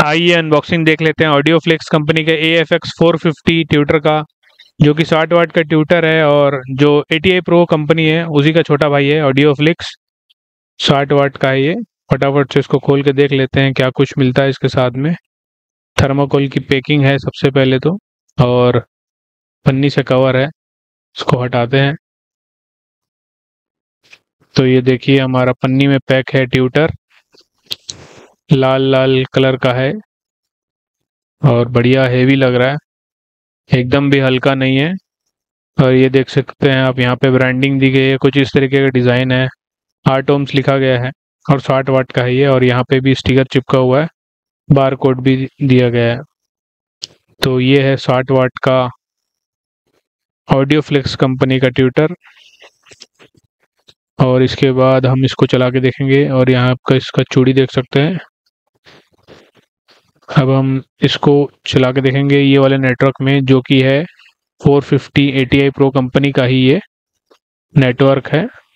आइए अनबॉक्सिंग देख लेते हैं ऑडियो फ्लेक्स कंपनी के AFX 450 ट्यूटर का, जो कि 60 वाट का ट्यूटर है। और जो ATI प्रो कंपनी है उसी का छोटा भाई है ऑडियो फ्लिक्स, 60 वाट का है ये। फटाफट से इसको खोल के देख लेते हैं क्या कुछ मिलता है इसके साथ में। थर्माकोल की पैकिंग है सबसे पहले तो, और पन्नी से कवर है। इसको हटाते हैं तो ये देखिए हमारा पन्नी में पैक है ट्यूटर, लाल लाल कलर का है और बढ़िया हेवी लग रहा है, एकदम भी हल्का नहीं है। और ये देख सकते हैं आप, यहाँ पे ब्रांडिंग दी गई है, कुछ इस तरीके का डिज़ाइन है, 8 ohms लिखा गया है और 60 वाट का है ये। और यहाँ पे भी स्टिकर चिपका हुआ है, बार कोड भी दिया गया है। तो ये है 60 वाट का ऑडियो फ्लेक्स कंपनी का ट्यूटर। और इसके बाद हम इसको चला के देखेंगे, और यहाँ आपका इसका चूड़ी देख सकते हैं। अब हम इसको चला के देखेंगे ये वाले नेटवर्क में, जो कि है 450 ATI प्रो कंपनी का ही ये नेटवर्क है।